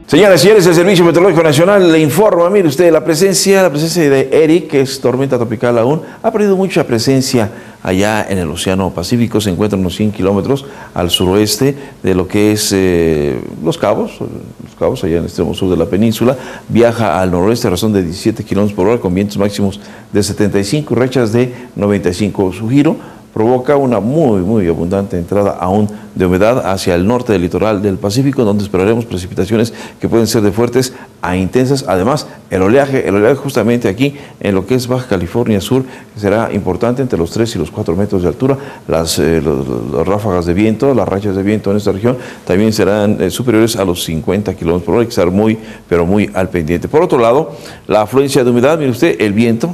Señoras y señores, el Servicio Meteorológico Nacional le informa, mire usted, la presencia de Eric, que es tormenta tropical aún, ha perdido mucha presencia allá en el Océano Pacífico. Se encuentra unos 100 kilómetros al suroeste de lo que es Los Cabos, allá en el extremo sur de la península. Viaja al noroeste a razón de 17 kilómetros por hora con vientos máximos de 75 y rachas de 95. Su giro provoca una muy abundante entrada aún de humedad hacia el norte del litoral del Pacífico, donde esperaremos precipitaciones que pueden ser de fuertes a intensas. Además, el oleaje justamente aquí en lo que es Baja California Sur será importante, entre los 3 y los 4 metros de altura. Las ráfagas de viento, las rachas de viento en esta región también serán superiores a los 50 kilómetros por hora. Hay que estar muy al pendiente. Por otro lado, la afluencia de humedad, mire usted, el viento,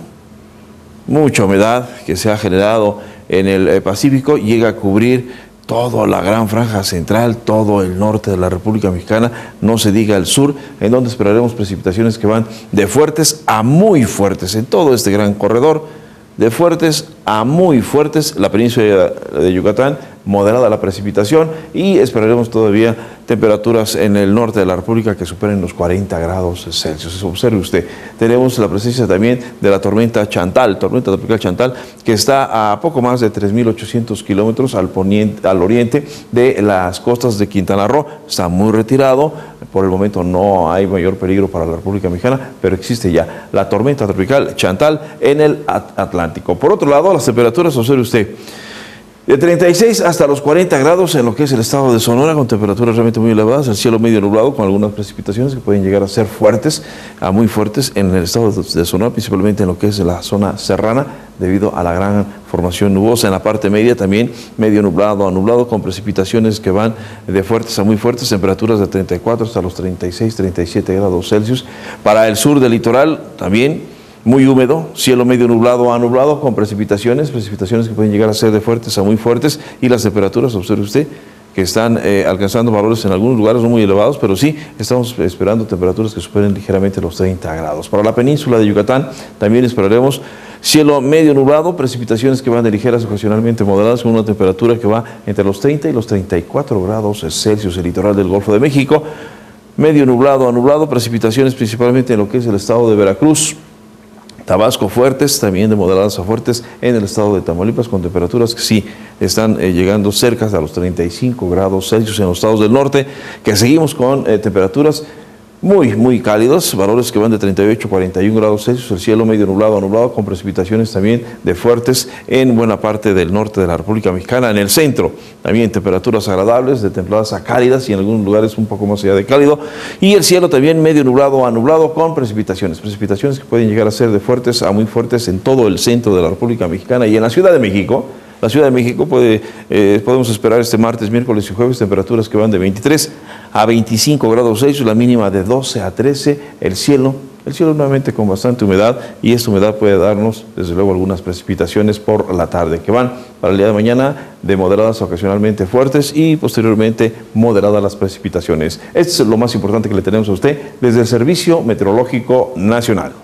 mucha humedad que se ha generado en el Pacífico, llega a cubrir toda la gran franja central, todo el norte de la República Mexicana, no se diga el sur, en donde esperaremos precipitaciones que van de fuertes a muy fuertes en todo este gran corredor, de fuertes a muy fuertes. La península de Yucatán, moderada la precipitación, y esperaremos todavía temperaturas en el norte de la República que superen los 40 grados Celsius. Observe usted, tenemos la presencia también de la tormenta Chantal, tormenta tropical Chantal, que está a poco más de 3.800 kilómetros al oriente de las costas de Quintana Roo. Está muy retirado, por el momento no hay mayor peligro para la República Mexicana, pero existe ya la tormenta tropical Chantal en el Atlántico. Por otro lado, las temperaturas, observe usted, de 36 hasta los 40 grados en lo que es el estado de Sonora, con temperaturas realmente muy elevadas, el cielo medio nublado con algunas precipitaciones que pueden llegar a ser fuertes, a muy fuertes en el estado de Sonora, principalmente en lo que es la zona serrana, debido a la gran formación nubosa. En la parte media también medio nublado a nublado, con precipitaciones que van de fuertes a muy fuertes, temperaturas de 34 hasta los 36, 37 grados Celsius. Para el sur del litoral también muy húmedo, cielo medio nublado a nublado, con precipitaciones que pueden llegar a ser de fuertes a muy fuertes, y las temperaturas, observe usted, que están alcanzando valores en algunos lugares no muy elevados, pero sí estamos esperando temperaturas que superen ligeramente los 30 grados. Para la península de Yucatán también esperaremos cielo medio nublado, precipitaciones que van de ligeras ocasionalmente moderadas, con una temperatura que va entre los 30 y los 34 grados Celsius. El litoral del Golfo de México, medio nublado a nublado, precipitaciones principalmente en lo que es el estado de Veracruz, Tabasco fuertes, también de moderadas a fuertes en el estado de Tamaulipas, con temperaturas que sí están llegando cerca a los 35 grados Celsius en los estados del norte, que seguimos con temperaturas muy cálidos, valores que van de 38 a 41 grados Celsius, el cielo medio nublado a nublado, con precipitaciones también de fuertes en buena parte del norte de la República Mexicana. En el centro también temperaturas agradables, de templadas a cálidas, y en algunos lugares un poco más allá de cálido, y el cielo también medio nublado a nublado, con precipitaciones que pueden llegar a ser de fuertes a muy fuertes en todo el centro de la República Mexicana. Y en la Ciudad de México, podemos esperar este martes, miércoles y jueves temperaturas que van de 23 a 25 grados Celsius, la mínima de 12 a 13, el cielo nuevamente con bastante humedad, y esta humedad puede darnos desde luego algunas precipitaciones por la tarde, que van para el día de mañana de moderadas a ocasionalmente fuertes, y posteriormente moderadas las precipitaciones. Esto es lo más importante que le tenemos a usted desde el Servicio Meteorológico Nacional.